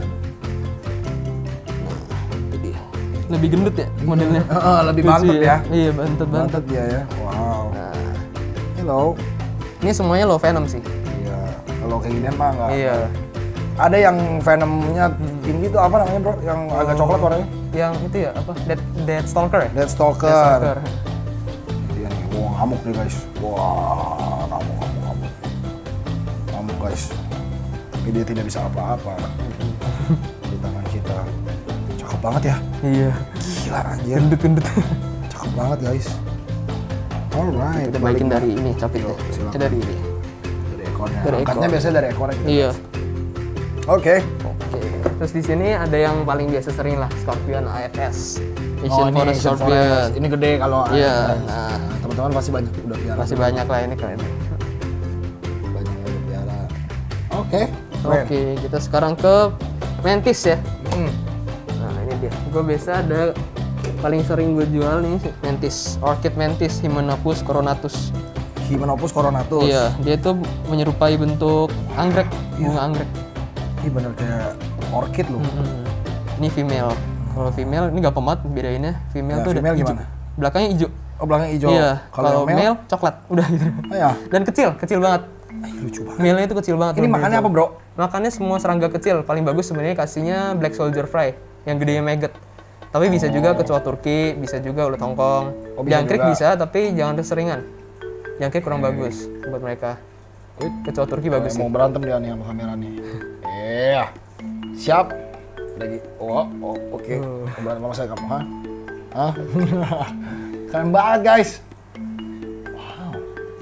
Jadi, lebih gendut ya modelnya. Heeh, lebih Lucu bantet ya. Iya, bantet banget. Bantet dia ya. Wow. Nah, Hello. ini semuanya low venom sih. Iya. Kalau kayak ginian mah nggak. Iya. Ada yang venomnya tinggi tuh apa namanya bro? Yang agak coklat warnanya? Yang itu ya apa? Dead, Dead Stalker ya? Dead Stalker. Dead Stalker. Dia nih, wah ngamuk nih guys. Wah, ngamuk, ngamuk, ngamuk. Ngamuk guys. Tapi dia tidak bisa apa-apa di tangan kita. Cakep banget ya. Iya. Gila anjir. Gendut-gendut. Cakep banget guys. Alright. Kita balikin dari ini capitnya. Yuk, silakan. Eh, dari ini. Dari ekornya. Dari Angkatnya ekor. biasanya dari ekornya gitu. Iya. Oke. Oke. Terus di sini ada yang paling biasa sering lah, Scorpion A F S. Oh, Asian ini Forest Asian Scorpion. Forest. Ini gede kalau Iya, ada. nah. Nah, teman-teman pasti banyak udah piara. Masih banyak lah ini keren. Banyak yang udah piara. Oke. Keren. Oke, kita sekarang ke Mantis ya. Hmm. Nah ini dia. Gue biasa ada paling sering gue jual nih Mantis, Orchid Mantis, Hymenopus coronatus. Hymenopus coronatus. Iya, dia tuh menyerupai bentuk anggrek, bunga anggrek. Ini bener kayak orchid loh. Mm-mm. Ini female. Kalau female ini gampang banget bedainnya. Female Ya, tuh female ada hijau. gimana? Belakangnya hijau. Oh belakangnya hijau. Iya. Kalau Kalau male, male coklat. Udah gitu. oh ya. Dan kecil, kecil banget. Ay, lucu banget. Male-nya itu kecil banget. Ini lebih makannya hijau. apa bro? Makannya semua serangga kecil. Paling bagus sebenarnya kasihnya Black Soldier Fly yang gedenya maggot. Tapi bisa juga kecoa Turki, bisa juga ulat Hongkong. Oh, bisa Jangkrik juga. bisa, tapi jangan keseringan. Jangkrik kurang bagus buat mereka. Kecoa Turki bagus sih. Mau berantem dia nih sama kamera nih. Iya. Siap. Lagi. Oh, oh oke. Uh. Mau berantem sama saya kamu, ha? Hah? Keren banget guys. Wow.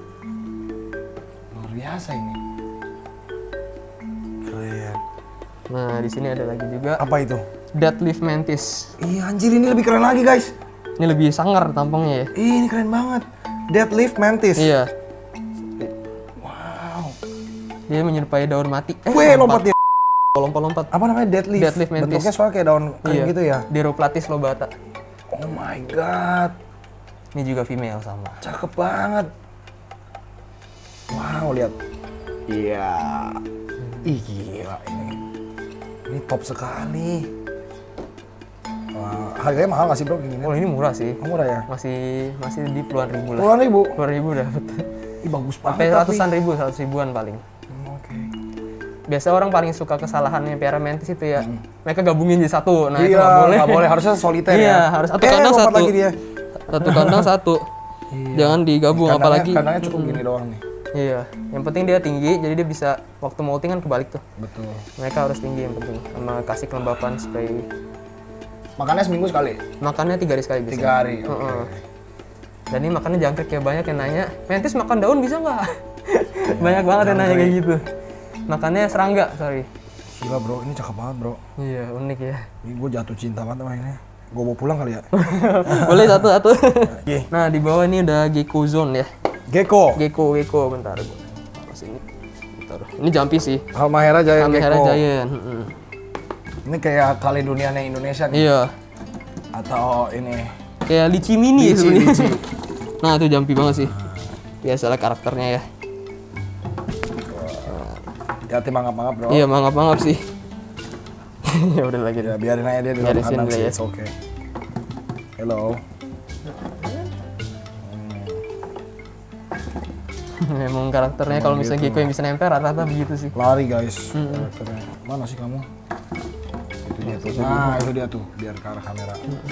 Luar biasa ini. Keren. Nah, di sini ada lagi juga Apa itu? Deadlift Mantis. Iya anjir ini lebih keren lagi guys. Ini lebih sangar tampangnya ya. Ih, ini keren banget. Deadlift Mantis. Iya. Wow. Dia menyerupai daun mati. Eh, Weh, lompat dia. Lompat-lompat. Apa namanya deadlift? Deadlift mantis. Bentuknya soalnya kayak daun kering Iya. gitu ya. Deroplatis lobata. Oh my god. Ini juga female sama. Cakep banget. Wow, lihat. Iya. Ih, gila ini. Ini top sekali. Wah, harganya mahal nggak sih bro kayak gini? Oh, ini murah sih. Oh, murah ya? Masih masih di puluhan ribu lah. Puluhan ribu? Puluhan ribu dapat. Ih, bagus Sampai banget tapi. ratusan ribu, seratus ribuan paling. Hmm, Oke. Biasa orang paling suka kesalahannya piara mantis itu ya. Mereka gabungin jadi satu. Nah, itu Iya, nggak boleh. nggak boleh. Harusnya soliter ya. Iya, harus satu Eh, kandang lompat satu. lagi dia. Satu kandang satu. Jangan digabung Kandangnya- apalagi. Kandangnya cukup gini doang nih. Iya, yang penting dia tinggi, jadi dia bisa waktu molting kan kebalik tuh. Betul. Mereka harus tinggi yang penting, sama kasih kelembapan spray. Makannya seminggu sekali? Makannya tiga hari sekali bisa. Tiga hari. Oke. Heeh. Dan ini makannya jangkrik ya, banyak yang nanya, Mantis makan daun bisa nggak? Banyak banget yang nanya kayak gitu. Makannya serangga, sorry. Gila bro, ini cakep banget bro. Iya, unik ya. Ini gue jatuh cinta banget sama ini. Gue bawa pulang kali ya. Boleh satu-satu. Oke. Nah, di bawah ini udah gecko zone ya. Gecko. Gecko, gecko, bentar gua. Taruh sini. Bentar. Ini jumpy sih. Halmahera Giant Kamera Gecko. Giant. mm-mm. Ini kayak Kaledonianya Indonesia nih. Iya. Atau ini Kayak lici mini Lici, sebenarnya. lici. Nah, itu jumpy banget sih. Biasalah karakternya ya. hati mangap-mangap bro. Iya, mangap-mangap sih. Ya udah lagi Ya deh. biarin aja dia di dalam Biarin sini kandang dulu sih. ya. It's okay. Hello. Emang karakternya kalau misalnya gitu. Gecko yang bisa nempel rata-rata begitu sih. Lari guys. Karakternya. Mana sih kamu? Itu dia tuh. Nah, itu dia tuh. Biar ke arah kamera.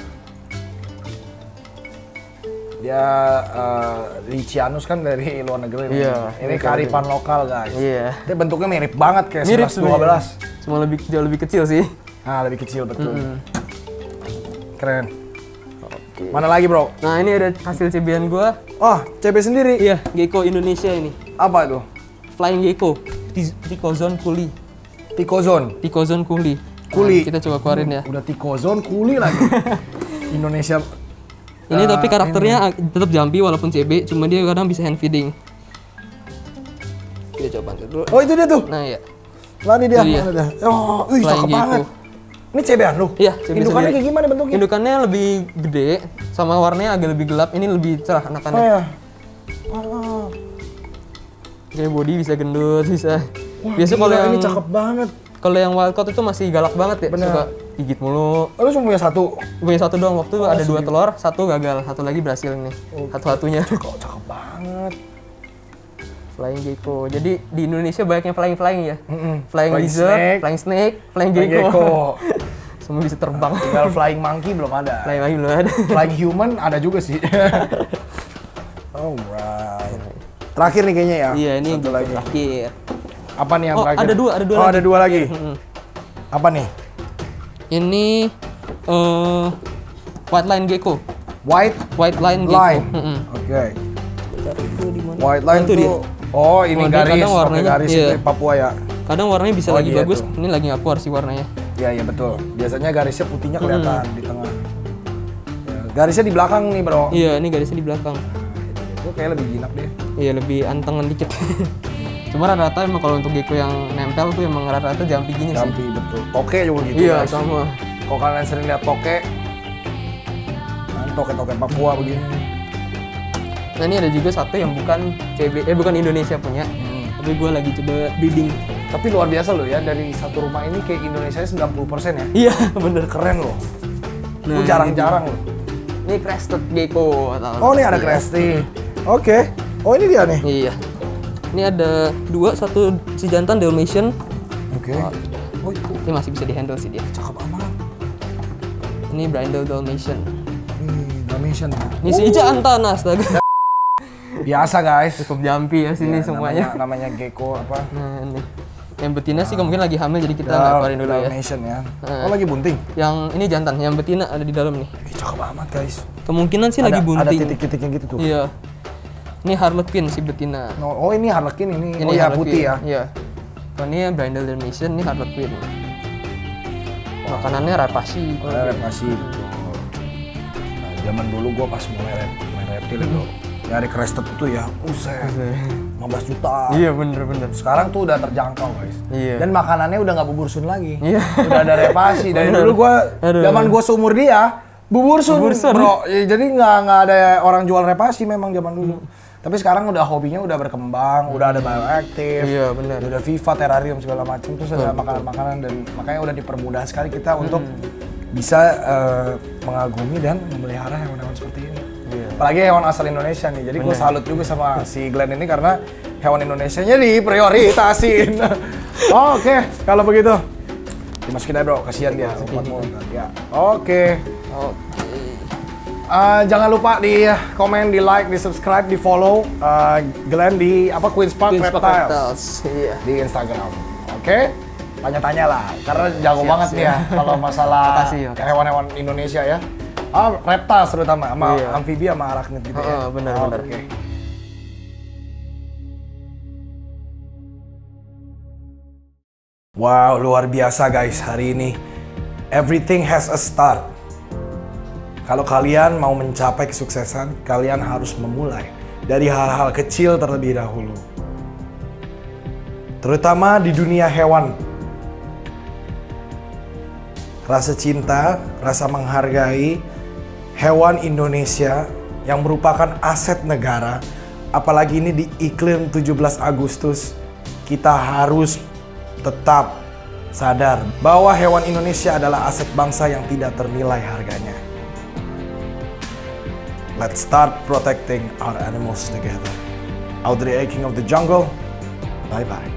Dia uh, Licianus kan dari luar negeri. nih. Iya, Ini ini kearifan lokal guys. Iya. Dia bentuknya mirip banget kayak Mirip sebelas dua belas. Cuma lebih jauh lebih kecil sih. Nah, lebih kecil betul. Mm. Keren. Mana lagi bro? Nah, ini ada hasil C B-an gua. Oh, C B sendiri. Iya, Gecko Indonesia ini. Apa itu? Flying Gecko. Ticozone culi. Ticozone. Ticozone culi. Kuli. Nah, kita coba keluarin ya. Udah Ticozone, kuli lagi. Indonesia. Ini uh, tapi karakternya ini. tetap jumpy walaupun C B, cuma dia kadang bisa hand feeding. Kita coba dulu. Oh itu dia tuh. Nah ya. Lah ini dia. Itu dia. Mana dia? Oh, wih cakep banget. Ini C B-an lu? Iya, C B Indukannya sendiri. kayak gimana bentuknya? Indukannya lebih gede, sama warnanya agak lebih gelap. Ini lebih cerah anakannya. Oh ya. Oh. Kayak body bisa gendut, bisa. Wah, Biasa gila, kalau yang ini cakep banget. Kalau yang wildcaught itu masih galak banget ya, Bener. suka gigit mulu. Oh, lu cuma punya satu? Punya satu doang, waktu Oh, ada dua sedih. telur, satu gagal, satu lagi berhasil nih. Oh. Satu-satunya. Cakep, cakep banget. Flying gecko. Jadi di Indonesia banyak yang flying-flying ya. Mm-mm. Flying, Flying lizard, snake, flying snake, flying flying gecko. gecko. Semua bisa terbang. Tinggal flying monkey belum ada. Flying lagi belum ada. Flying human ada juga sih. Alright. Terakhir nih kayaknya ya. Iya, ini yang Satu lagi. terakhir. Apa nih yang Oh, terakhir? ada dua, ada dua Oh, lagi. ada dua lagi. Mm-mm. Apa nih? Ini eh white line gecko. White White line gecko. line. Mm-mm. Oke. Itu di mana? White line Itu tuh. dia. Oh, ini Oh, dia garis. kadang Oke, warnanya, garis iya. itu Papua ya. Kadang warnanya bisa Oh, lagi dia bagus, tuh. ini lagi nggak keluar sih warnanya. Iya, iya betul. Biasanya garisnya putihnya kelihatan di tengah. Ya, garisnya di belakang nih, Bro. Iya, ini garisnya di belakang. Itu kayak lebih jinak deh. Iya, lebih antengan dikit. Cuma rata-rata emang kalau untuk gecko yang nempel tuh emang rata-rata jumpy gini sih. Jumpy betul. Toke juga gitu. Iya, guys. sama. Kalau kalian sering lihat toke, kan toke-toke Papua begini. Nah, ini ada juga satu yang bukan C B, eh bukan Indonesia punya. Hmm. Tapi gue lagi coba breeding. Tapi luar biasa loh ya, dari satu rumah ini kayak Indonesia sembilan puluh persen ya. Iya, bener. Keren loh. Nah, Lu jarang-jarang loh. Ini crested gecko. atau- Oh, ini ada Iya. Cresty. Oke. Oh, ini dia nih. Iya. Ini ada dua, satu si jantan Dalmatian. Oke. Oh, itu Ini masih bisa dihandle sih dia. cakep amat. Ini Brindle Dalmatian. Nih, Dalmatian. Ini si jantan, astaga. Biasa guys. Cukup jumpy ya sini Ya, semuanya. Namanya, namanya gecko apa? Nah, ini. Yang betina sih mungkin lagi hamil jadi kita Ya, nggak keluarin dulu ya. Dalmatian ya. Nah. Oh, lagi bunting. Yang ini jantan, yang betina ada di dalam nih. Ih, cakep amat guys. Kemungkinan sih ada, lagi ada bunting. titik-titiknya gitu tuh. Iya. Ini Harlequin si betina. No, oh, ini harlequin ini. Ini oh ya Harlequin. putih ya. Iya. Kalau ini Brindle Dalmatian, ini Harlequin. Makanannya rapashi. Oh, masih betul. Nah, zaman dulu gua pas mulai rep- main reptil itu nyari crested itu ya, uset, lima belas juta. Iya, bener-bener. Sekarang tuh udah terjangkau guys. Iya. Dan makanannya udah nggak bubur sun lagi. Iya. Udah ada repasi. Dari Bener. dulu gua, Aduh. zaman gua seumur dia, bubur sun, Bubur sun. bro. Ya, jadi nggak nggak ada orang jual repasi memang zaman dulu. Tapi sekarang udah hobinya udah berkembang, udah ada bioaktif, Iya, benar. udah Viva, terrarium segala macam, terus ada makanan-makanan dan makanya udah dipermudah sekali kita untuk bisa eh, mengagumi dan memelihara hewan-hewan seperti ini. Iya. Apalagi hewan asal Indonesia nih. Jadi gue salut juga sama si Glenn ini karena hewan Indonesianya diprioritasin. Oh, oke, kalau begitu dimasukin aja bro, kasihan dia umpat mulut. Ya, oke. Oke. Eh, jangan lupa di komen, di like, di subscribe, di follow eh, Glenn di apa Queen's Park Queen's Park Reptiles Reptiles. Iya. di Instagram. Oke? Tanya-tanya lah, karena jago Siap, banget nih ya siap. kalau masalah Makasih, makasih. hewan-hewan Indonesia ya. Ah, reptiles terutama, sama Iya. amfibi sama arachnid gitu ya. Oh, benar, benar. Oke. Wow, luar biasa guys hari ini. Everything has a start. Kalau kalian mau mencapai kesuksesan, kalian harus memulai dari hal-hal kecil terlebih dahulu. Terutama di dunia hewan. Rasa cinta, rasa menghargai hewan Indonesia yang merupakan aset negara, apalagi ini di iklim tujuh belas Agustus, kita harus tetap sadar bahwa hewan Indonesia adalah aset bangsa yang tidak ternilai harganya. Let's start protecting our animals together. Audrey A. King of the Jungle, bye-bye.